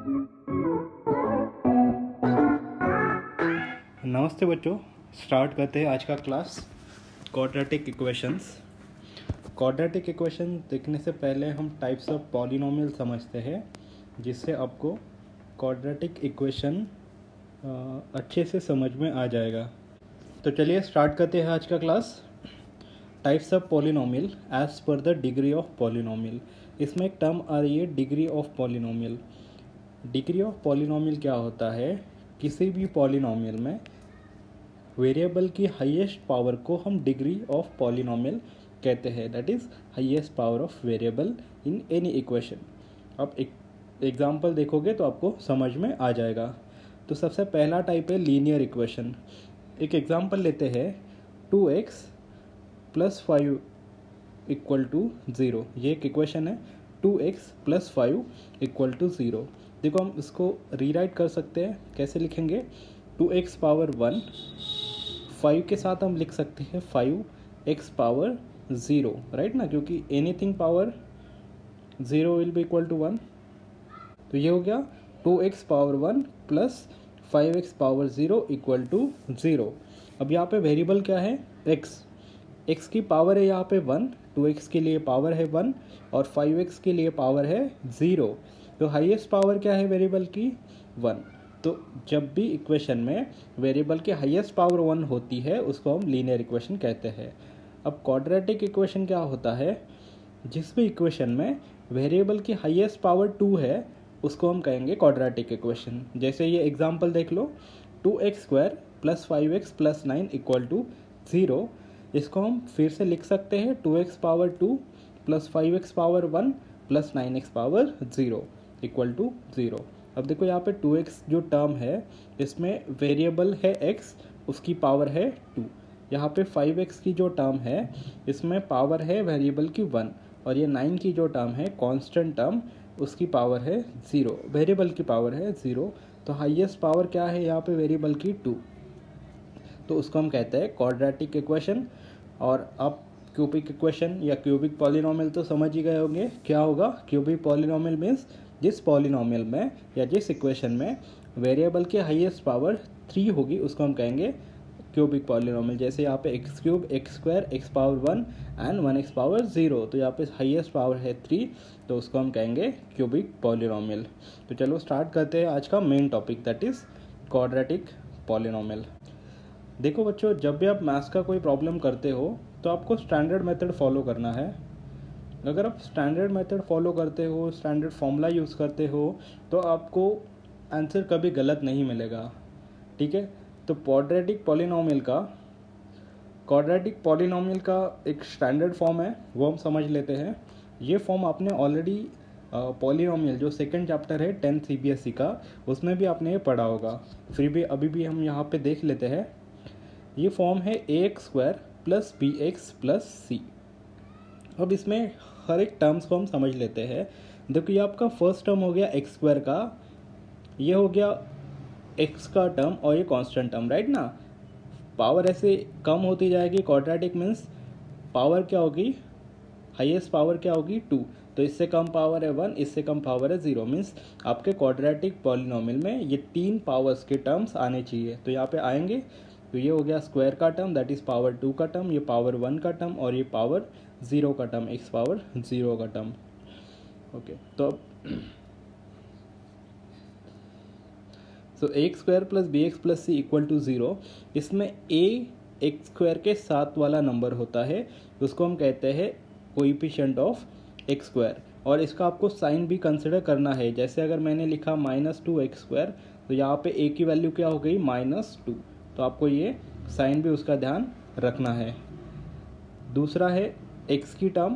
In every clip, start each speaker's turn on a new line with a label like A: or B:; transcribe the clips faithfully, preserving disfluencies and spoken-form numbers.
A: नमस्ते बच्चों, स्टार्ट करते हैं आज का class quadratic equations. Quadratic equation देखने से पहले हम टाइप्स ऑफ पॉलिनोमियल समझते हैं, जिससे आपको क्वाड्रेटिक इक्वेशन अच्छे से समझ में आ जाएगा। तो चलिए स्टार्ट करते हैं आज का class. Types of polynomial as per the degree of polynomial. इसमें एक टर्म आ रही है degree of polynomial. Degree of polynomial क्या होता है? किसी भी पॉलिनोमियल में वेरिएबल की हाईएस्ट पावर को हम डिग्री ऑफ पॉलिनोमियल कहते हैं, that is highest power of variable in any equation. आप एक एग्जांपल देखोगे तो आपको समझ में आ जाएगा। तो सबसे पहला टाइप है लीनियर इक्वेशन। एक एग्जांपल लेते हैं, two X plus five equal to zero. ये एक इक्वेशन है, two X plus five equal to zero. देखो हम इसको रीराइट कर सकते हैं। कैसे लिखेंगे? Two X power one, five के साथ हम लिख सकते हैं five X power zero, right ना, क्योंकि anything power zero will be equal to one. तो ये हो गया two X power one plus five X power zero equal to zero. अब यहाँ पे वेरिएबल क्या है? x। x की पावर है यहाँ पे वन, टू एक्स के लिए पावर है वन और फाइव एक्स के लिए पावर है ज़ीरो। तो हाईएस्ट पावर क्या है वेरिएबल की? वन। तो जब भी इक्वेशन में वेरिएबल की हाईएस्ट पावर वन होती है उसको हम लीनियर इक्वेशन कहते हैं। अब क्वाड्रेटिक इक्वेशन क्या होता है? जिस भी इक्वेशन में वेरिएबल की हाईएस्ट पावर टू है उसको हम कहेंगे क्वाड्रेटिक इक्वेशन। जैसे ये एग्जांपल देख लो, two X square plus five X plus nine equal to zero. इसको हम फिर से लिख सकते हैं, two X power two plus five X power one plus nine X power zero equal to zero. अब देखो यहाँ पे टू एक्स जो टर्म है इसमें वेरिएबल है x, उसकी पावर है टू। यहाँ पे फाइव एक्स की जो टर्म है इसमें पावर है वेरिएबल की वन, और ये नाइन की जो टर्म है कांस्टेंट टर्म, उसकी पावर है ज़ीरो, वेरिएबल की पावर है ज़ीरो। तो हाईएस्ट पावर क्या है यहाँ पे? वेरिएबल की टू। तो उसको हम कहते हैं क्वाड्रेटिक इक्वेशन। और आप क्यूबिक इक्वेशन या क्यूबिक पॉलिनोमियल तो समझ ही गए होंगे क्या होगा। क्यूबिक पॉलिनोमियल मीन्स जिस पॉलिनोमियल में या जिस इक्वेशन में वेरिएबल की हाईएस्ट पावर थ्री होगी उसको हम कहेंगे क्यूबिक पॉलिनोमियल। जैसे यहाँ पे X cube, X square, X power one and one X power zero. तो यहाँ पे हाईएस्ट पावर है थ्री, तो उसको हम कहेंगे क्यूबिक पॉलिनोमियल। तो चलो स्टार्ट करते हैं आज का main topic, that is quadratic polynomial. देखो बच्चों, जब भी आप मैथ्स का कोई प्रॉब्लम करते हो तो आपको स्टैंडर्ड मेथड फॉलो करना है। अगर आप स्टैंडर्ड मेथड फॉलो करते हो, स्टैंडर्ड फॉर्मूला यूज़ करते हो, तो आपको आंसर कभी गलत नहीं मिलेगा, ठीक है। तो क्वाड्रेटिक पॉलिनोमियल का क्वाड्रेटिक पॉलिनोमियल का एक स्टैंडर्ड फॉर्म है, वो हम समझ लेते हैं। ये फॉर्म आपने ऑलरेडी पॉलिनोमियल जो सेकंड चैप्टर है tenth C B S E का, उसमें भी आपने ये पढ़ा होगा। फिर भी अभी भी हम यहाँ पे देख लेते हैं। ये फॉर्म है A X square plus B X plus C. अब इसमें हर एक टर्म्स को हम समझ लेते हैं। देखो ये आपका फर्स्ट टर्म हो गया एक्स स्क्वायर का, ये हो गया एक्स का टर्म और ये कांस्टेंट टर्म, राइट ना। पावर ऐसे कम होती जाएगी। क्वाड्रेटिक मीन्स पावर क्या होगी? हाईएस्ट पावर क्या होगी? टू। तो इससे कम पावर है वन, इससे कम पावर है ज़ीरो। मीन्स आपके क्वाड्रेटिक पॉलिनोमियल में ये तीन पावर्स के टर्म्स आने चाहिए। तो यहाँ पे आएंगे। तो ये हो गया स्क्वायर का term, that is power two का टर्म, ये पावर वन का टर्म और ये पावर ज़ीरो का टर्म, एक्स पावर ज़ीरो का टर्म। ओके, तो so X square plus B X plus C equal to zero. इसमें ए एक्स स्क्वायर के साथ वाला नंबर होता है, उसको हम कहते हैं कोएफिशिएंट ऑफ एक्स स्क्वायर। और इसका आपको साइन भी कंसिडर करना है। जैसे अगर मैंने लिखा माइनस टू एक्स स्क्वायर, तो यहाँ पे ए की वैल्यू क्या हो गई? Minus two. तो आपको ये साइन भी उसका ध्यान रखना है। दूसरा है x की टर्म,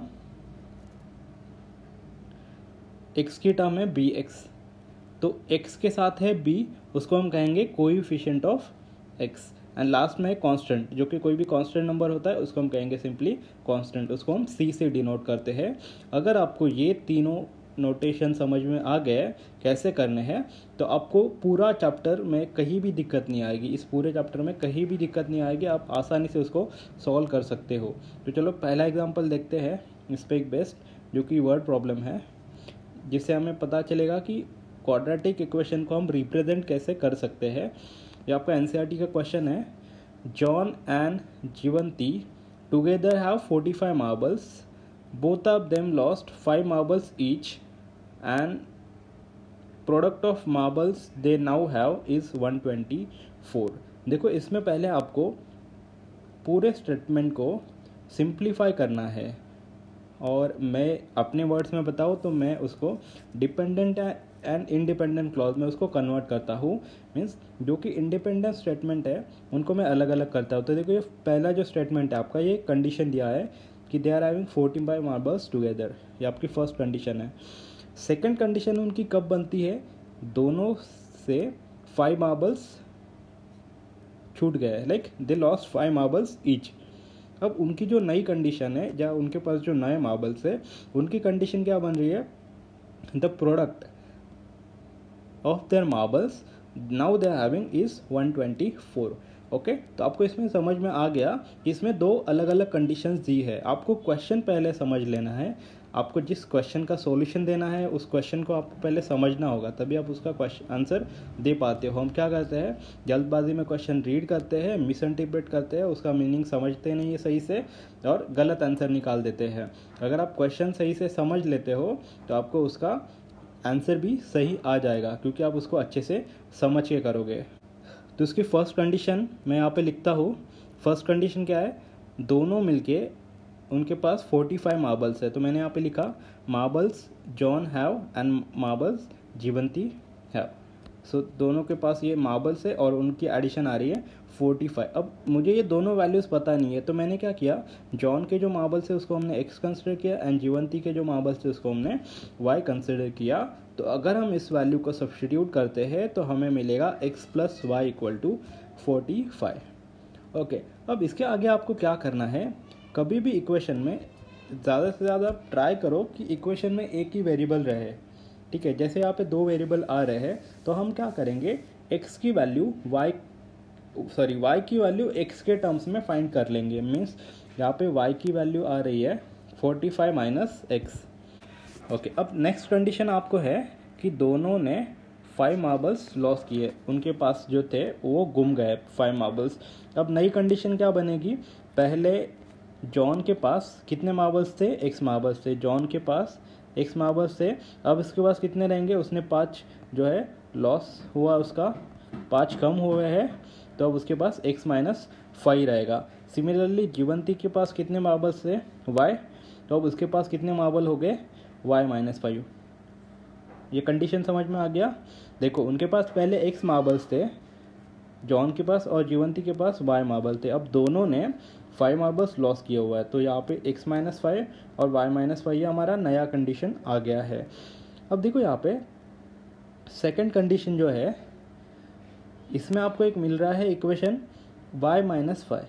A: x की टर्म है बी एक्स। तो x के साथ है b, उसको हम कहेंगे coefficient of x। And last में है कांस्टेंट, जो कि कोई भी कांस्टेंट नंबर होता है उसको हम कहेंगे सिंपली कांस्टेंट, उसको हम c से डिनोट करते हैं। अगर आपको ये तीनों नोटेशन समझ में आ गए कैसे करने हैं, तो आपको पूरा चैप्टर में कहीं भी दिक्कत नहीं आएगी। इस पूरे चैप्टर में कहीं भी दिक्कत नहीं आएगी, आप आसानी से उसको सॉल्व कर सकते हो। तो चलो पहला एग्जांपल देखते हैं इस पे एक बेस्ट, जो कि वर्ड प्रॉब्लम है, जिससे हमें पता चलेगा कि क्वाड्रेटिक इक्वेशन को हम रिप्रेजेंट कैसे कर सकते हैं। ये आपका एनसीईआरटी का क्वेश्चन है। John and Jeevanti together have forty five marbles, both of them lost five marbles each and product of marbles they now have is one twenty four. देखो इसमें पहले आपको पूरे स्टेटमेंट को सिंप्लीफाई करना है, और मैं अपने वर्ड्स में बताऊँ तो मैं उसको डिपेंडेंट एंड इंडिपेंडेंट क्लॉज में उसको कन्वर्ट करता हूँ। मीन्स जो कि इंडिपेंडेंट स्टेटमेंट है उनको मैं अलग अलग करता हूँ। तो देखो ये पहला जो स्टेटमेंट है आपका, ये कंडीशन दिया है कि they are having forty five marbles together, ये आपकी फर्स्ट कंडीशन है। सेकेंड कंडीशन उनकी कब बनती है, दोनों से फाइव मार्बल्स छूट गए, like they lost five marbles each. अब उनकी जो नई कंडीशन है, या उनके पास जो नए मार्बल्स है, उनकी कंडीशन क्या बन रही है, the product of their marbles now they are having is one twenty four. Okay, तो आपको इसमें समझ में आ गया कि इसमें दो अलग अलग कंडीशंस दी है। आपको क्वेश्चन पहले समझ लेना है, आपको जिस क्वेश्चन का सॉल्यूशन देना है उस क्वेश्चन को आपको पहले समझना होगा, तभी आप उसका क्वेश्चन आंसर दे पाते हो। हम क्या करते हैं, जल्दबाजी में क्वेश्चन रीड करते हैं, मिस इंटरप्रेट करते हैं, उसका मीनिंग समझते नहीं है सही से और गलत आंसर निकाल देते हैं। अगर आप क्वेश्चन सही से समझ लेते हो तो आपको उसका आंसर भी सही आ जाएगा, क्योंकि आप उसको अच्छे से समझ के करोगे। तो इसकी फर्स्ट कंडीशन मैं यहाँ पे लिखता हूँ। फर्स्ट कंडीशन क्या है, दोनों मिलके उनके पास फोर्टी फाइव मार्बल्स है। तो मैंने यहाँ पे लिखा marbles John have and marbles Jeevanti have. So दोनों के पास ये मार्बल्स है और उनकी एडिशन आ रही है फोर्टी फाइव। अब मुझे ये दोनों वैल्यूज़ पता नहीं है, तो मैंने क्या किया, जॉन के जो मार्बल्स है उसको हमने एक्स कंसिडर किया एंड जीवंती के जो मार्बल्स है उसको हमने वाई कंसिडर किया। तो अगर हम इस वैल्यू को सब्स्टिट्यूट करते हैं तो हमें मिलेगा X plus Y equal to forty five. Okay, अब इसके आगे आपको क्या करना है, कभी भी इक्वेशन में ज़्यादा से ज़्यादा ट्राई करो कि इक्वेशन में एक ही वेरिएबल रहे। ठीक है, जैसे यहाँ पे दो वेरिएबल आ रहे हैं तो हम क्या करेंगे, x की वैल्यू y सॉरी y की वैल्यू x के टर्म्स में फाइंड कर लेंगे। मीन्स यहाँ पे y की वैल्यू आ रही है forty five minus X. Okay, अब नेक्स्ट कंडीशन आपको है कि दोनों ने फाइव मार्बल्स लॉस किए, उनके पास जो थे वो गुम गए फाइव मार्बल्स। अब नई कंडीशन क्या बनेगी, पहले जॉन के पास कितने मार्बल्स थे, एक्स मार्बल्स थे, जॉन के पास एक्स मार्बल्स थे। अब इसके पास कितने रहेंगे, उसने पाँच जो है लॉस हुआ, उसका पाँच कम हुए हैं, तो अब उसके पास एक्स माइनस फाइव रहेगा। सिमिलरली जीवंती के पास कितने मार्बल्स थे, वाई, तो अब उसके पास कितने मार्बल हो गए, वाई माइनस फाइव। ये कंडीशन समझ में आ गया। देखो उनके पास पहले एक्स मार्बल्स थे जॉन के पास और जीवंती के पास वाई मार्बल थे। अब दोनों ने फाइव मार्बल्स लॉस किया हुआ है, तो यहाँ पे x माइनस फाइव और y माइनस फाइव, ये हमारा नया कंडीशन आ गया है। अब देखो यहाँ पे सेकंड कंडीशन जो है, इसमें आपको एक मिल रहा है इक्वेशन y माइनस फाइव,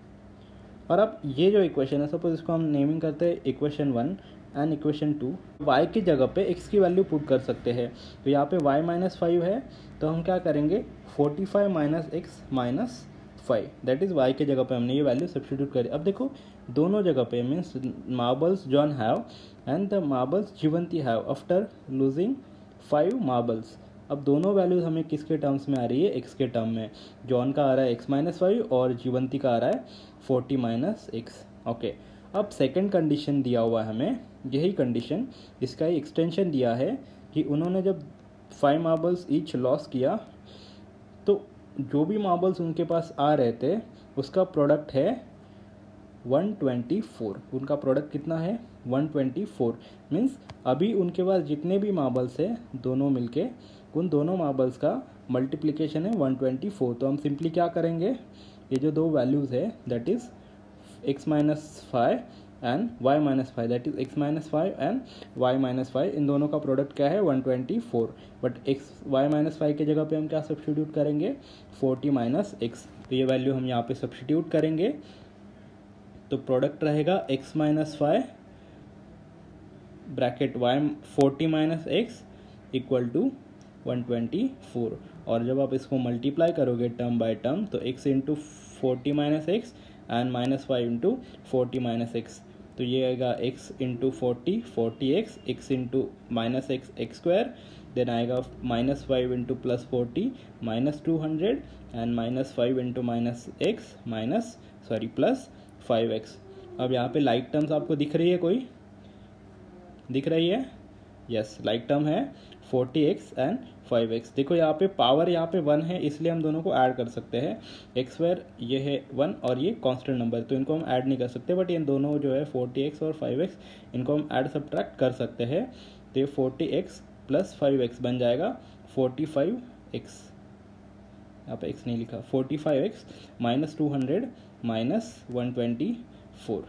A: और अब ये जो इक्वेशन है, सपोज इसको हम नेमिंग करते हैं equation one and equation two. y की जगह पे x की वैल्यू पुट कर सकते हैं। तो यहाँ पे y माइनस फाइव है, तो हम क्या करेंगे, forty five minus X minus five, that is y के जगह पे हमने ये वैल्यू सब्स्टिट्यूट करी। अब देखो दोनों जगह पे means marbles John have and the marbles Jeevanti have after losing five marbles. अब दोनों वैल्यूज हमें किसके टर्म्स में आ रही है, एक्स के टर्म में। जॉन का आ रहा है एक्स माइनस फाइव और जीवंती का आ रहा है फोर्टी माइनस एक्स। ओके, अब सेकेंड कंडीशन दिया हुआ है हमें, यही कंडीशन, इसका ही एक्सटेंशन दिया है कि उन्होंने जब फाइव मार्बल्स ईच लॉस किया तो जो भी मार्बल्स उनके पास आ रहे थे उसका प्रोडक्ट है वन ट्वेंटी फोर। उनका प्रोडक्ट कितना है, वन ट्वेंटी फोर। मीन्स अभी उनके पास जितने भी मार्बल्स है दोनों मिलके उन दोनों मार्बल्स का मल्टीप्लिकेशन है वन ट्वेंटी फोर। तो हम सिंपली क्या करेंगे, ये जो दो वैल्यूज़ है that is X minus five and Y minus five, that is X minus five and Y minus five, इन दोनों का प्रोडक्ट क्या है one twenty four. But X Y minus five की जगह पे हम क्या सब्स्टिट्यूट करेंगे, फोर्टी माइनस एक्स। तो ये वैल्यू हम यहाँ पे सब्स्टिट्यूट करेंगे, तो प्रोडक्ट रहेगा X minus five bracket Y forty minus X equal to one twenty four. और जब आप इसको मल्टीप्लाई करोगे टर्म बाय टर्म, तो X into forty minus X and minus five into forty minus X, तो ये आएगा X into forty forty X, X into minus X X square then आएगा minus five into plus forty minus two hundred and minus five into minus X minus sorry plus five X. अब यहाँ पे like terms आपको दिख रही है, कोई दिख रही है? यस, लाइक टर्म है forty X and five X. देखो यहाँ पे पावर यहाँ पे वन है, इसलिए हम दोनों को ऐड कर सकते हैं। एक्स स्क्वायर ये है वन और ये कांस्टेंट नंबर, तो इनको हम ऐड नहीं कर सकते, बट इन दोनों जो है फोर्टी एक्स और फाइव एक्स इनको हम ऐड सब्ट्रैक्ट कर सकते हैं। तो ये forty X plus five X बन जाएगा फोर्टी फाइव एक्स, यहाँ पे एक्स नहीं लिखा, forty five X minus two hundred minus one twenty four.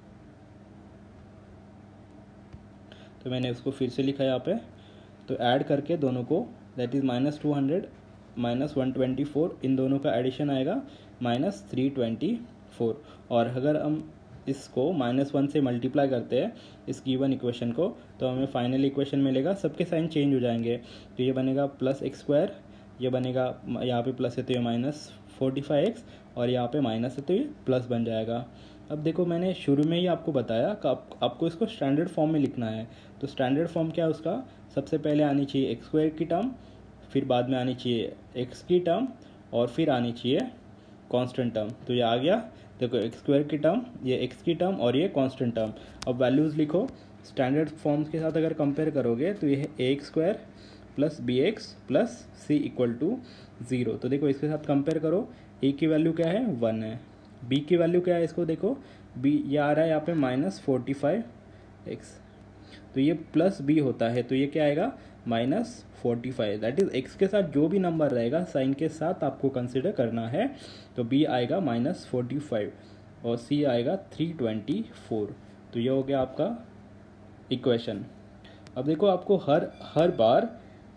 A: तो मैंने उसको फिर से लिखा यहाँ पे, तो ऐड करके दोनों को that is minus two hundred minus one twenty four, इन दोनों का एडिशन आएगा माइनस थ्री ट्वेंटी फोर। और अगर हम इसको माइनस वन से मल्टीप्लाई करते हैं इस गिवन इक्वेशन को, तो हमें फाइनल इक्वेशन मिलेगा, सबके साइन चेंज हो जाएंगे। तो ये बनेगा प्लस एक्स स्क्वायर, ये बनेगा यहाँ पे प्लस है तो ये माइनस फोर्टी फाइव एक्स, और यहाँ पे माइनस है तो ये प्लस बन जाएगा। अब देखो मैंने शुरू में ही आपको बताया कि आप, आपको इसको स्टैंडर्ड फॉर्म में लिखना है। तो स्टैंडर्ड फॉर्म क्या है उसका, सबसे पहले आनी चाहिए एक्स स्क्वायर की टर्म, फिर बाद में आनी चाहिए एक्स की टर्म, और फिर आनी चाहिए कांस्टेंट टर्म। तो ये आ गया, देखो एक्स स्क्वायर की टर्म, ये एक्स की टर्म और ये कांस्टेंट टर्म। अब वैल्यूज़ लिखो, स्टैंडर्ड फॉर्म्स के साथ अगर कंपेयर करोगे तो ये है A X square plus B X plus C equal to zero. तो देखो इसके साथ कंपेयर करो, ए की वैल्यू क्या है, वन है, बी की वैल्यू क्या है, इसको देखो बी ये आ रहा है यहाँ पे माइनस फोर्टी फाइव एक्स, तो ये प्लस बी होता है, तो ये क्या आएगा minus forty five. That is x के साथ जो भी नंबर रहेगा साइन के साथ आपको कंसिडर करना है। तो बी आएगा माइनस फोर्टी फाइव और सी आएगा थ्री ट्वेंटी फोर। तो ये हो गया आपका इक्वेशन। अब देखो आपको हर हर बार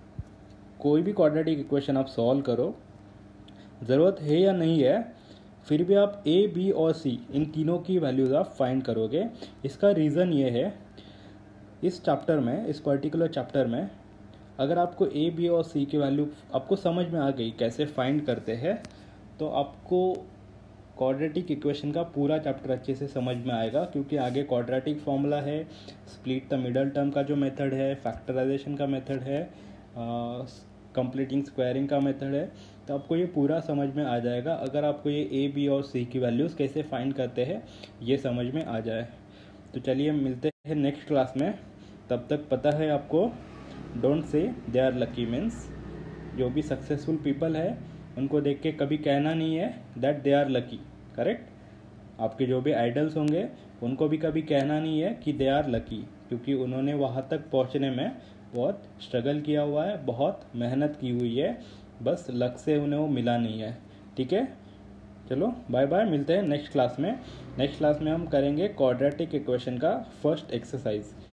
A: कोई भी क्वाड्रेटिक इक्वेशन आप सॉल्व करो, ज़रूरत है या नहीं है, फिर भी आप ए बी और सी इन तीनों की वैल्यूज़ आप फाइंड करोगे। इसका रीज़न ये है, इस चैप्टर में, इस पर्टिकुलर चैप्टर में अगर आपको ए बी और सी की वैल्यू आपको समझ में आ गई कैसे फाइंड करते हैं, तो आपको क्वाड्रेटिक इक्वेशन का पूरा चैप्टर अच्छे से समझ में आएगा, क्योंकि आगे क्वाड्रेटिक फॉर्मूला है, स्प्लिट द मिडल टर्म का जो मेथड है, फैक्टराइजेशन का मेथड है, कंप्लीटिंग स्क्वायरिंग का मेथड है। तो आपको ये पूरा समझ में आ जाएगा अगर आपको ये ए बी और सी की वैल्यूज़ कैसे फाइंड करते हैं ये समझ में आ जाए। तो चलिए मिलते हैं नेक्स्ट क्लास में, तब तक पता है आपको, don't say they are lucky means, जो भी सक्सेसफुल पीपल है उनको देख के कभी कहना नहीं है that they are lucky, correct. आपके जो भी आइडल्स होंगे उनको भी कभी कहना नहीं है कि दे आर लकी, क्योंकि उन्होंने वहाँ तक पहुँचने में बहुत स्ट्रगल किया हुआ है, बहुत मेहनत की हुई है, बस लक से उन्हें वो मिला नहीं है। ठीक है, चलो बाय बाय, मिलते हैं नेक्स्ट क्लास में। नेक्स्ट क्लास में हम करेंगे क्वाड्रेटिक इक्वेशन का फर्स्ट एक्सरसाइज।